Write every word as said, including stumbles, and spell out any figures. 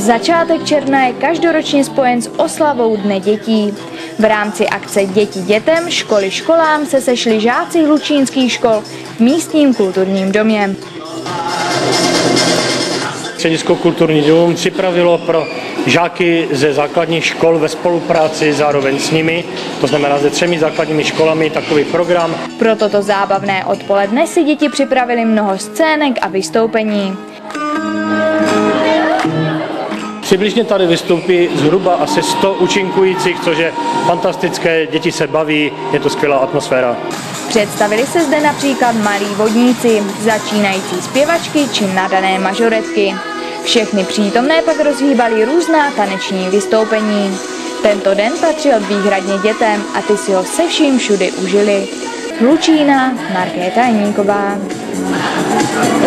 Začátek června je každoročně spojen s oslavou Dne dětí. V rámci akce Děti dětem, školy školám se sešli žáci hlučínských škol v místním kulturním domě. Středisko Kulturní dům připravilo pro žáky ze základních škol ve spolupráci zároveň s nimi, to znamená se třemi základními školami, takový program. Pro toto zábavné odpoledne si děti připravili mnoho scének a vystoupení. Přibližně tady vystoupí zhruba asi sto účinkujících, což je fantastické, děti se baví, je to skvělá atmosféra. Představili se zde například malí vodníci, začínající zpěvačky či nadané mažoretky. Všechny přítomné pak rozhýbaly různá taneční vystoupení. Tento den patřil výhradně dětem a ty si ho se vším všudy užili. Hlučína, Markéta Jeníková.